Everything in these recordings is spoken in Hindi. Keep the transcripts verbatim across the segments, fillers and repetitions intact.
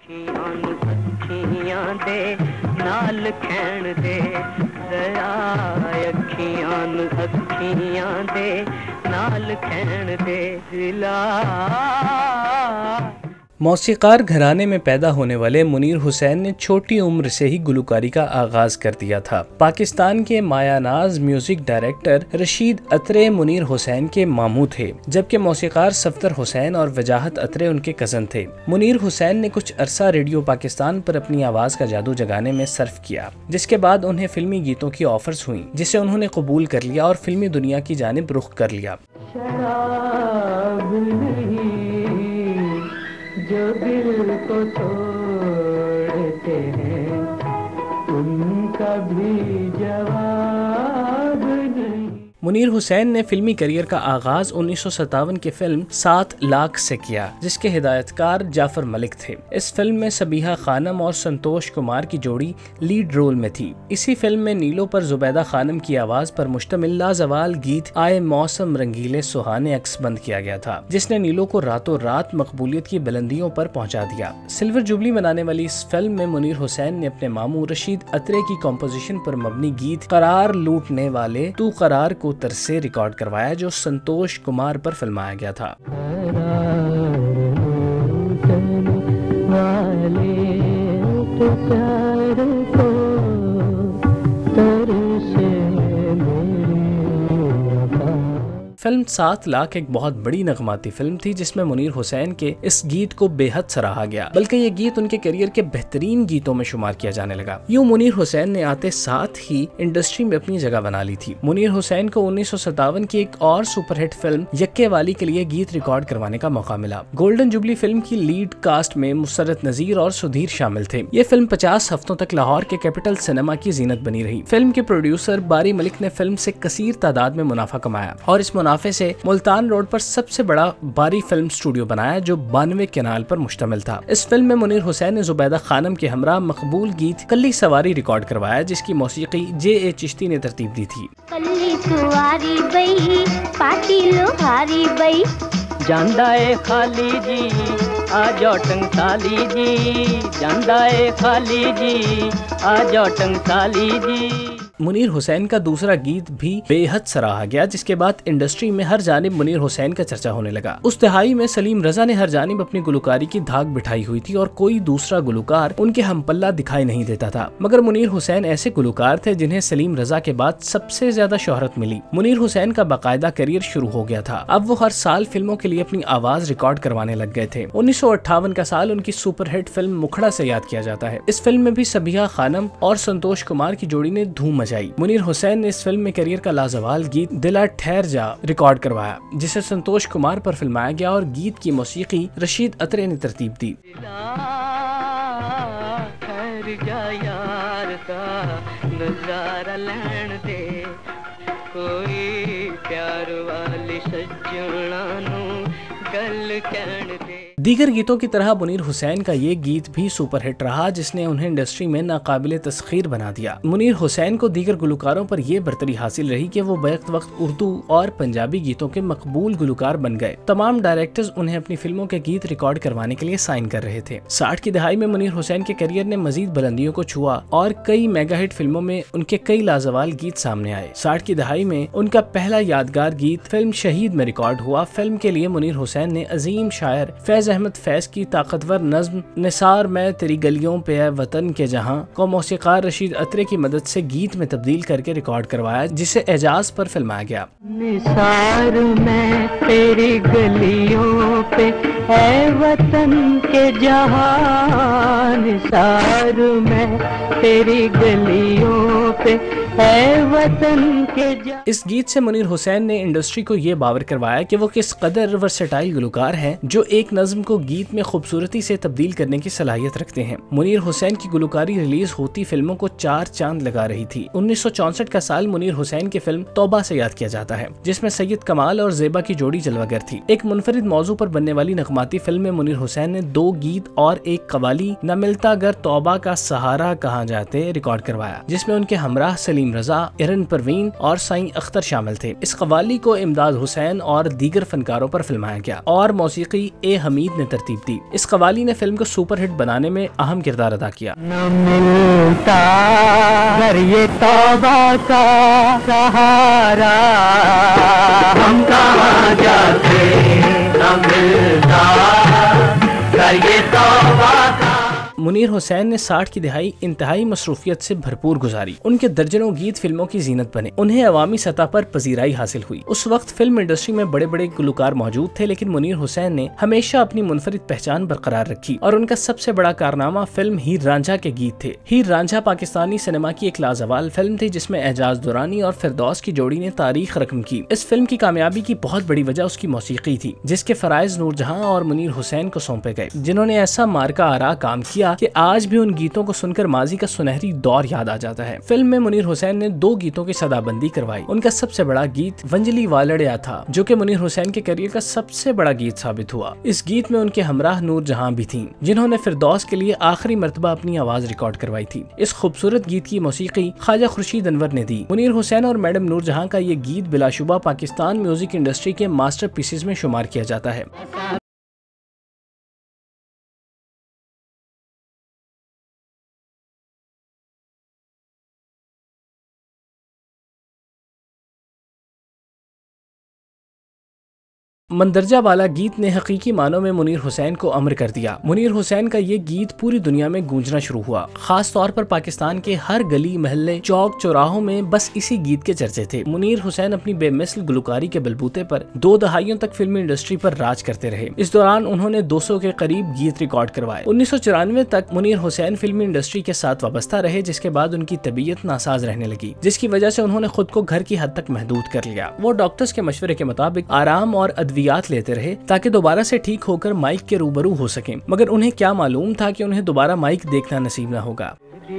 अखियां दे नाल खैण दे जरा अखियां अखियां दे नाल खैण दे दिला। मौसीकार घराने में पैदा होने वाले मुनीर हुसैन ने छोटी उम्र से ही गुलकारी का आगाज कर दिया था। पाकिस्तान के मायानाज म्यूजिक डायरेक्टर रशीद अत्रे मुनीर हुसैन के मामू थे, जबकि मौसीकार सफदर हुसैन और वजाहत अत्रे उनके कजन थे। मुनीर हुसैन ने कुछ अरसा रेडियो पाकिस्तान पर अपनी आवाज का जादू जगाने में सर्फ किया, जिसके बाद उन्हें फिल्मी गीतों की ऑफर्स हुई, जिसे उन्होंने कबूल कर लिया और फिल्मी दुनिया की जानिब रुख कर लिया। जो दिल को तोड़ते हैं उनका भी जवाब नहीं। मुनीर हुसैन ने फिल्मी करियर का आगाज उन्नीस सौ सत्तावन की फिल्म सात लाख से किया, जिसके हिदायतकार जाफर मलिक थे। इस फिल्म में सबीहा खानम और संतोष कुमार की जोड़ी लीड रोल में थी। इसी फिल्म में नीलो पर जुबैदा खानम की आवाज पर मुश्तमिल लाजवाल गीत आए मौसम रंगीले सुहाने अक्स बंद किया गया था, जिसने नीलो को रातों रात मकबूलियत की बुलंदियों पर पहुंचा दिया। सिल्वर जुबली मनाने वाली इस फिल्म में मुनीर हुसैन ने अपने मामू रशीद अत्रे की कॉम्पोजिशन पर मबनी गीत करार लूटने वाले तू करार को तरसे रिकॉर्ड करवाया, जो संतोष कुमार पर फिल्माया गया था। फिल्म सात लाख एक बहुत बड़ी नगमाती फिल्म थी, जिसमें मुनीर हुसैन के इस गीत को बेहद सराहा गया, बल्कि ये गीत उनके करियर के बेहतरीन गीतों में शुमार किया जाने लगा। यूं मुनीर हुसैन ने आते साथ ही इंडस्ट्री में अपनी जगह बना ली थी। मुनीर हुसैन को उन्नीस सौ सत्तावन की एक और सुपरहिट फिल्म यक्के वाली के लिए गीत रिकॉर्ड करवाने का मौका मिला। गोल्डन जुबली फिल्म की लीड कास्ट में मुसरत नजीर और सुधीर शामिल थे। ये फिल्म पचास हफ्तों तक लाहौर के कैपिटल सिनेमा की जीनत बनी रही। फिल्म के प्रोड्यूसर बारी मलिक ने फिल्म से कसीर तादाद में मुनाफा कमाया और इस मुनाफे से मुल्तान रोड पर सबसे बड़ा बारी फिल्म स्टूडियो बनाया, जो बानवे कैनाल पर मुश्तमिल था। इस फिल्म में मुनीर हुसैन ने जुबैदा खानम के हमरा मकबूल गीत कल्ली सवारी रिकॉर्ड करवाया, जिसकी मौसीकी जे ए चिश्ती ने तरतीब दी थी। कल्ली सवारी बई पाटी लोहारी बई जांदा ए खाली जी आ जाओ टंगसाली जी, जांदा ए खाली जी आ जाओ टंगसाली जी। मुनीर हुसैन का दूसरा गीत भी बेहद सराहा गया, जिसके बाद इंडस्ट्री में हर जानिब मुनीर हुसैन का चर्चा होने लगा। उस तिहाई में सलीम रजा ने हर जानिब अपनी गुलकारी की धाक बिठाई हुई थी और कोई दूसरा गुलकार उनके हमपल्ला दिखाई नहीं देता था, मगर मुनीर हुसैन ऐसे गुलकार थे जिन्हें सलीम रजा के बाद सबसे ज्यादा शोहरत मिली। मुनीर हुसैन का बाकायदा करियर शुरू हो गया था। अब वो हर साल फिल्मों के लिए अपनी आवाज रिकॉर्ड करवाने लग गए थे। उन्नीस सौ अट्ठावन का साल उनकी सुपरहिट फिल्म मुखड़ा से याद किया जाता है। इस फिल्म में भी सबीहा खानम और संतोष कुमार की जोड़ी ने धूम मचाई। मुनीर हुसैन ने इस फिल्म में करियर का लाजवाल गीत दिला ठहर जा रिकॉर्ड करवाया, जिसे संतोष कुमार पर फिल्माया गया और गीत की मौसीकी रशीद अत्रे ने तरतीब दी। ठहर जा यार का नजारा लैण दे, कोई प्यार वाली सज्जणा नू गल कहण दे। दीगर गीतों की तरह मुनीर हुसैन का ये गीत भी सुपरहिट रहा, जिसने उन्हें इंडस्ट्री में नाकाबिले तस्खीर बना दिया। मुनीर हुसैन को दीगर गुलकारों पर यह बरतरी हासिल रही कि वो बैक वक्त उर्दू और पंजाबी गीतों के मकबूल गुलकार बन गए। तमाम डायरेक्टर्स उन्हें अपनी फिल्मों के गीत रिकॉर्ड करवाने के लिए साइन कर रहे थे। साठ की दहाई में मुनीर हुसैन के करियर ने मजीद बुलंदियों को छुआ और कई मेगा हिट फिल्मों में उनके कई लाजवाल गीत सामने आए। साठ की दहाई में उनका पहला यादगार गीत फिल्म शहीद में रिकॉर्ड हुआ। फिल्म के लिए मुनीर हुसैन ने अजीम शायर फैज अहमद फैज की ताकतवर नज्म निसार मैं तेरी गलियों पे है वतन के जहां को मौसीकार रशीद अत्रे की मदद से गीत में तब्दील करके रिकॉर्ड करवाया, जिसे एजाज पर फिल्माया गया। निसार मैं तेरी गलियों पे है वतन के जहां, निसार मैं तेरी गलियों पे है वतन के जहां। इस गीत से मुनीर हुसैन ने इंडस्ट्री को ये बावर करवाया कि वो किस कदर वर्सेटाइल गुलकार हैं, जो एक नज्म को गीत में खूबसूरती से तब्दील करने की सलाहियत रखते हैं। मुनीर हुसैन की गुलकारी रिलीज होती फिल्मों को चार चांद लगा रही थी। उन्नीस सौ चौसठ का साल मुनीर हुसैन की फिल्म तौबा से याद किया जाता है, जिसमें सैयद कमाल और जेबा की जोड़ी जलवागर थी। एक मुनफरिद मौजू पर बनने वाली नगमाती फिल्म में मुनीर हुसैन ने दो गीत और एक कवाली न मिलता गर तौबा का सहारा कहाँ जाते रिकॉर्ड करवाया, जिसमें उनके हमराह सलीम सलीम रजा, इरन परवीन और साईं अख्तर शामिल थे। इस कवाली को इमदाद हुसैन और दीगर फनकारों पर फिल्माया गया और मौसीकी ए हमीद ने तरतीब दी। इस कवाली ने फिल्म को सुपरहिट बनाने में अहम किरदार अदा किया। न मिलता घर ये तौबा का सहारा, हम कहाँ जाते न मिलता घर ये तौबा का। मुनीर हुसैन ने साठ की दिहाई इंतहाई मसरूफियत से भरपूर गुजारी। उनके दर्जनों गीत फिल्मों की जीनत बने। उन्हें अवामी सतह पर पजीराई हासिल हुई। उस वक्त फिल्म इंडस्ट्री में बड़े बड़े गुलकार मौजूद थे, लेकिन मुनीर हुसैन ने हमेशा अपनी मुनफरिद पहचान बरकरार रखी और उनका सबसे बड़ा कारनामा फिल्म हीर रांझा के गीत थे। हीर रांझा पाकिस्तानी सिनेमा की एक लाजवाल फिल्म थी जिसमें एजाज दुरानी और फिरदौस की जोड़ी ने तारीख रकम की। इस फिल्म की कामयाबी की बहुत बड़ी वजह उसकी मौसीकी थी, जिसके फराइज नूरजहां और मुनीर हुसैन को सौंपे गए, जिन्होंने ऐसा मार्का आरा काम किया कि आज भी उन गीतों को सुनकर माजी का सुनहरी दौर याद आ जाता है। फिल्म में मुनीर हुसैन ने दो गीतों की सदाबंदी करवाई। उनका सबसे बड़ा गीत वंजली वालड़िया था, जो कि मुनीर हुसैन के करियर का सबसे बड़ा गीत साबित हुआ। इस गीत में उनके हमराह नूरजहां भी थीं, जिन्होंने फिरदौस के लिए आखिरी मर्तबा अपनी आवाज रिकॉर्ड करवाई थी। इस खूबसूरत गीत की मौसीकी ख्वाजा खुर्शीद अनवर ने दी। मुनीर हुसैन और मैडम नूरजहां का ये गीत बिलाशुबा पाकिस्तान म्यूजिक इंडस्ट्री के मास्टर पीसेस में शुमार किया जाता है। मंदरजा वाला गीत ने हकीकी मानों में मुनीर हुसैन को अमर कर दिया। मुनीर हुसैन का ये गीत पूरी दुनिया में गूंजना शुरू हुआ। खास तौर पर पाकिस्तान के हर गली महल्ले चौक चौराहों में बस इसी गीत के चर्चे थे। मुनीर हुसैन अपनी बेमिसल गुलकारी के बलबूते पर दो दहाइयों तक फिल्मी इंडस्ट्री पर राज करते रहे। इस दौरान उन्होंने दो सौ के करीब गीत रिकॉर्ड करवाए। उन्नीस सौ चौरानवे तक मुनीर हुसैन फिल्मी इंडस्ट्री के साथ वाबस्ता रहे, जिसके बाद उनकी तबीयत नासाज रहने लगी, जिसकी वजह से उन्होंने खुद को घर की हद तक महदूद कर लिया। वो डॉक्टर्स के मशवरे के मुताबिक आराम और अद्वियात लेते रहे ताकि दोबारा से ठीक होकर माइक के रूबरू हो सकें, मगर उन्हें क्या मालूम था कि उन्हें दोबारा माइक देखना नसीब न होगा।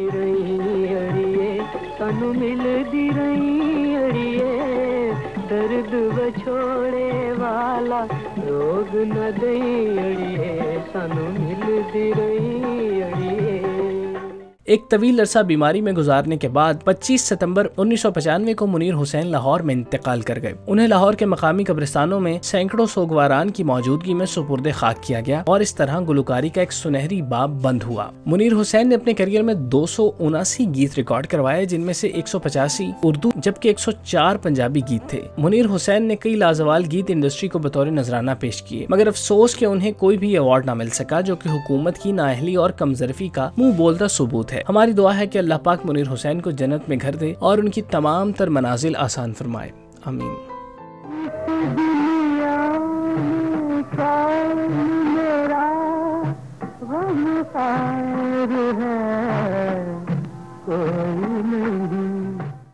दर्द बछोड़े वाला रोग न दई अड़िए, सानू मिलदी रही अड़िए। एक तवील अरसा बीमारी में गुजारने के बाद पच्चीस सितंबर उन्नीस सौ पचानवे को मुनीर हुसैन लाहौर में इंतकाल कर गए। उन्हें लाहौर के मकामी कब्रिस्तानों में सैकड़ों सोगवारान की मौजूदगी में सुपुर्दे खाक किया गया और इस तरह गुलकारी का एक सुनहरी बाब बंद हुआ। मुनीर हुसैन ने अपने करियर में दो सौ उनासी गीत रिकॉर्ड करवाए, जिनमें से एक सौ पचासी उर्दू जबकि एक सौ चार पंजाबी गीत थे। मुनीर हुसैन ने कई लाजवाल गीत इंडस्ट्री को बतौर नजराना पेश किए, मगर अफसोस के उन्हें कोई भी अवार्ड न मिल सका, जो कि हुकूमत की नाअहली और कमजरफी का मुंह बोलता सबूत है। हमारी दुआ है कि अल्लाह पाक मुनीर हुसैन को जन्नत में घर दे और उनकी तमाम तर मनाजिल आसान फरमाए। आमीन। कोई नहीं